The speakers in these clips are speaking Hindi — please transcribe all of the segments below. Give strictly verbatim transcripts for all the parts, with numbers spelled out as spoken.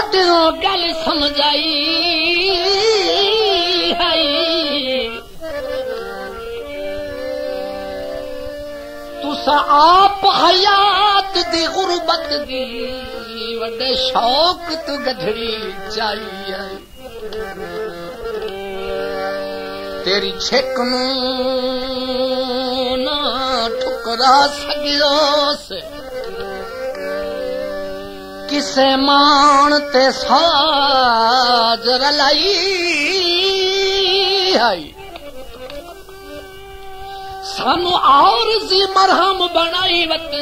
मोटियों गल समझाई है तुसा आप हयात दी गुरबत दी वड्डे शौक तू गधड़ी चाहिए तेरी छिक ना ठुकरा सकियो से किसे मान ते साज रलाई है सानू और जी मरहम बनाई वतन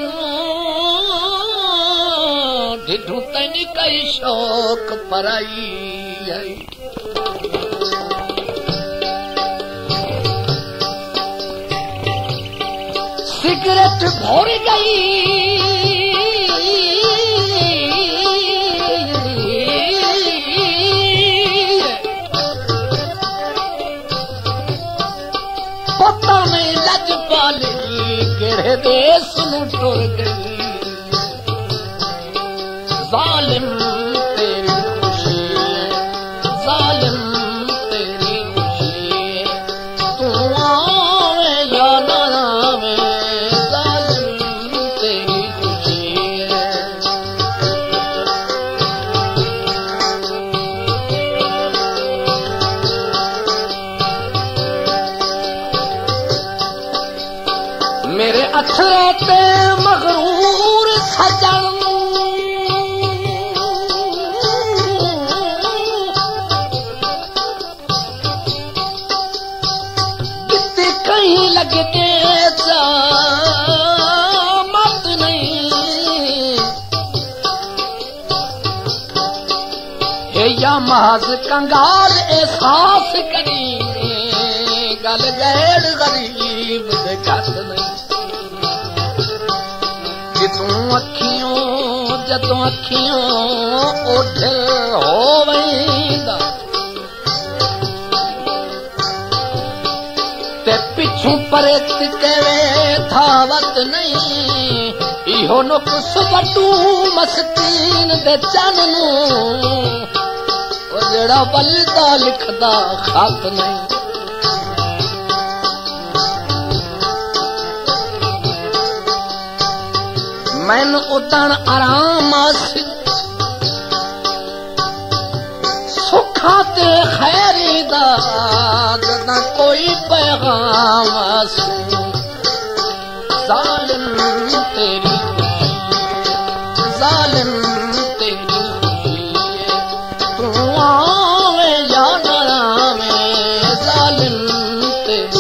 ढिढू तन कई शौक पराई है सिगरेट भर गई पता नहीं लज पाली केड़े देश नू टुर गई जालिम तेरी खुशी जालिम तेरी खुशी तू आवे या ना आवे जालिम तेरी खुशी मेरे अथरे ते मगरूर सजन कितने कहीं लगते जा मत नहीं हे या महज कंगाल एहसास करी गल गैर गरीब दे घट नहीं जितों अखियों जतों अखियों उठ हो वहींदा ते पिछू परेत केवे धावत नहीं इहो नुक्स वटू मस्कीन दे चन नू ओ जेड़ा बलदा लिखदा खत नहीं मैन उतन आराम आसी सुखा ते खैरी दा जदा कोई पैगाम आसी जालिम तेरी जालिम तेरी तू आवे या ना आवे जालिम तेरी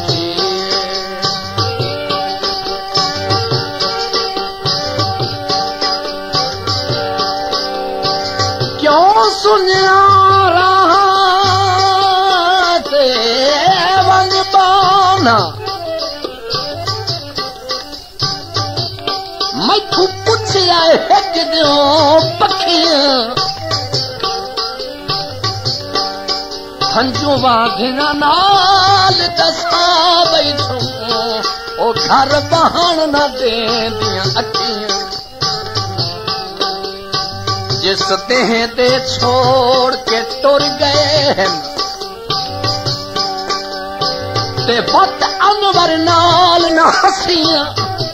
सुनिया रहा ते वंग पाना मैथू पुछया हिक दियो पखियां हंजू वाघना नाल दसा बैठो ओ घर बहन न देंदियां अखियां जिस देह दे छोड़ के टुर गए ते बत अनवर नाल न हसियां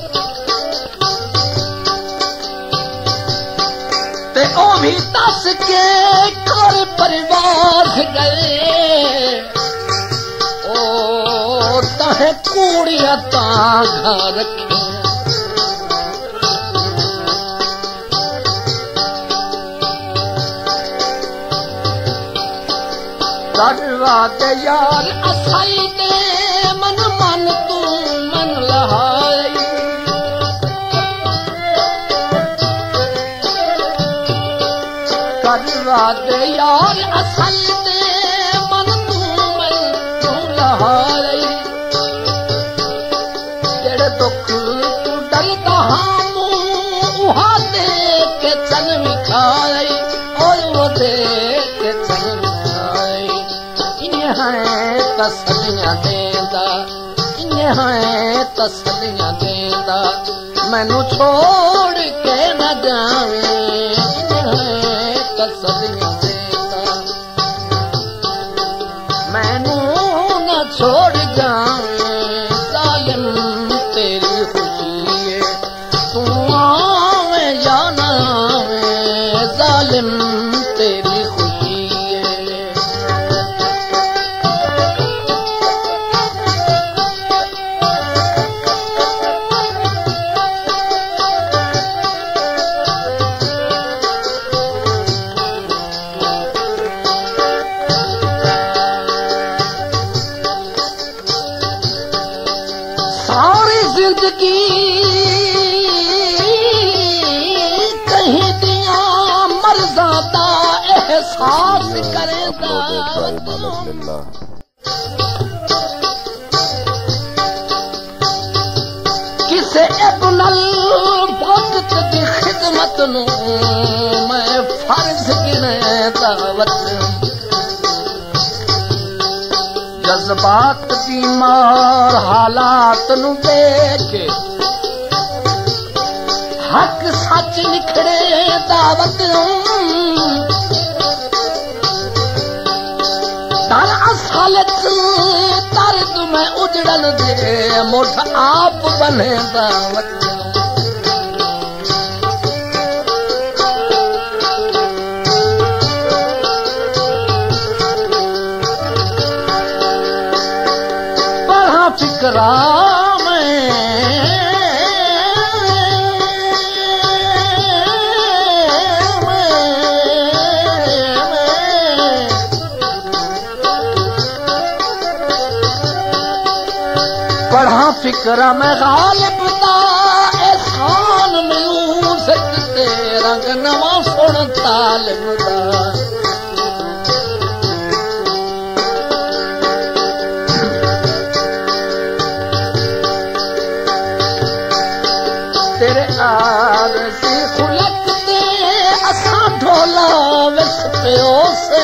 ते ओ भी दस के घर परिवार गए ओ तहे कूड़ियां तां घर रखी करवा दे यार असाई दे मन मन तू मन लहाई करवा दे यार असाई दे मन तू मन तू लहाई जेड़े दुख तू डरदा हाँ मुँह उहा दे के चल मिठाई और वो दे के चल तसलियां देंदा इन्हें तसलियां देंदा मैनू छोड़ के न जावे इन्हें तसलियां देता मैनू न छोड़ जाए जालिम तेरी खुशी है तू आवे या ना आवे जालिम तेरी खुशी है सारी जिंदगी कहीं दिया मर्ज़ा दा एहसास करेगा किसे इब्नुल वक्त दी खिदमत नू मैं फर्ज गिनदा वत जज्बात दी मार हालात नू देख हक सच निखड़े दावत दर असलत दर्द में उजड़न दे मुठ आप बने दावत फिकरा पढ़ा फिकरा मैं गालिब दा एहसान मिलूं सकते रंग नवा सुन तालिब दा तेरे आरज़ी खुलक ते असा ढोला विस पियो से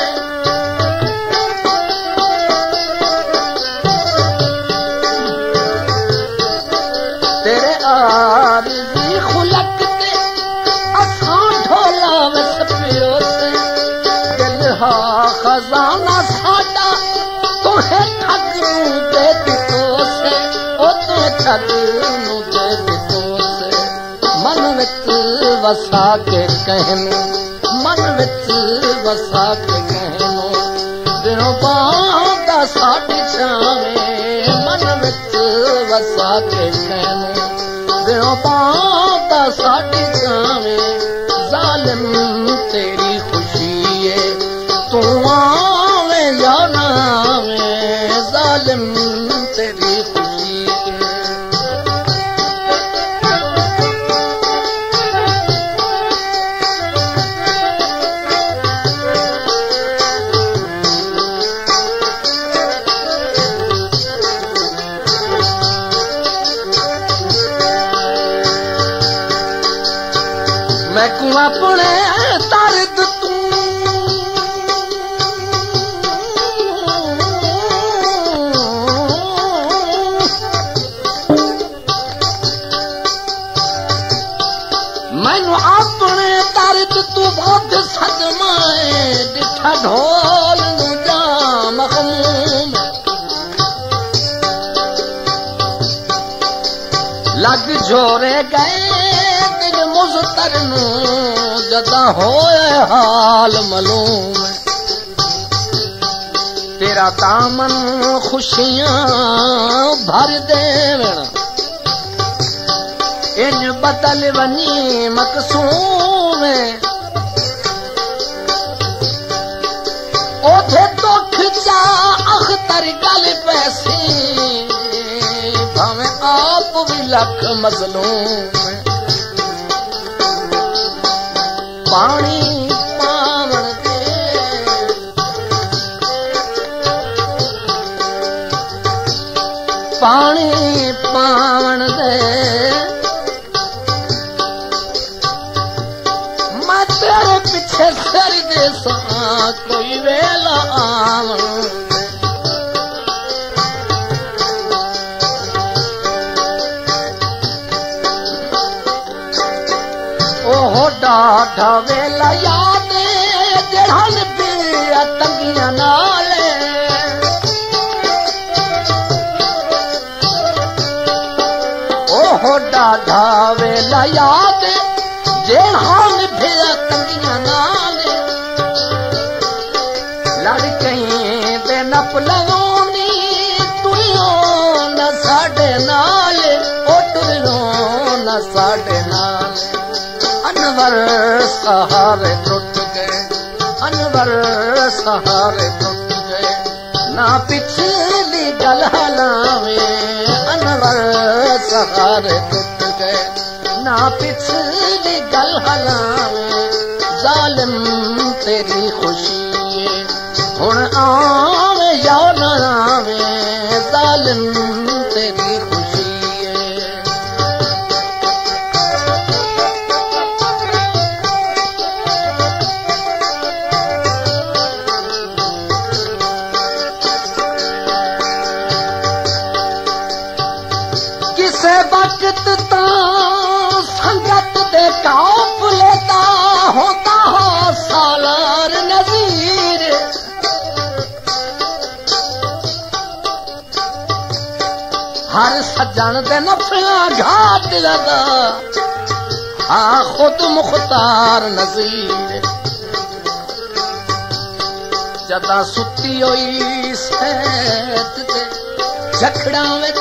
तेरे आरज़ी खुलक ते असा ढोला विस पियो से दिल हा खजाना साडा तुहे ठग नू दे दितो से ओ तू ठग नू दे दितो मन विच वसा के कहनू मन विच वसा के कहनू दिनों बांदा साडी छावे मन विच वसा के कहनू दिनों बांदा साडी छावे जालिम तेरी खुशी है तू आवे या ना आवे जालिम तेरी खुशी है मैं को अपने दर्द तू मैनू अपने दर्द तू बहुत सदमाए डिठा ढोल नू जा मखमूम लग झोरे गए मुज़तर नू जदा होए हाल मालूम तेरा दामन खुशियां भर देवण इन बदल वनी मकसूम ओथे दुख जा अख्तर गल पैसी भावें आप भी लख मजलूम पानी पावन दे पानी पावन दे मैं तेरे पीछे सर दे सा कोई वेला आवन ओहो डाढ़ा वेला याद जेड़न पिया तंगियां नाले ओहो डाढा वेला याद जेड़न पिया तंगियां नाले लड़ कहीं दे नप लगानी तुयो न साडे नाले ओ तुरो न साडे नाले अनवर सहारे टूट गए अनवर सहारे टूट गए ना पिछली गल हलावे अनवर सहारे टूट गए ना पिछली गल हलावे जालिम तेरी खुशी हुण आवे या न आवे जालिम तेरी खुशी वक्त ता संगत दे काप लेता होता हो सालार नजीर हर सज्जन दे नफिया घाट लगा आ खुद मुख्तार नजीर जदा सुती होई सैत ते जखड़ा विच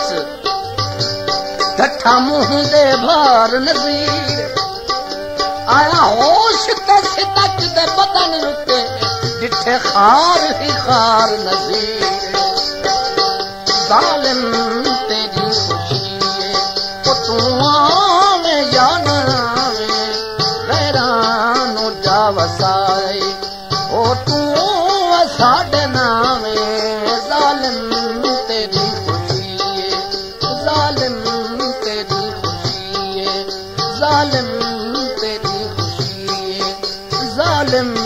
ठठा मुंह दे भार नजीर आया होश ते सिदक दे बदन रुते जिठे खार ही खार नजीर जालिम तेरी खुशी ओ तू आवे या न आवे वैरानो जा वसाए ओ तू साडे नावे जालिम तेरी खुशी जालिम जालिम तेरी खुशी जालिम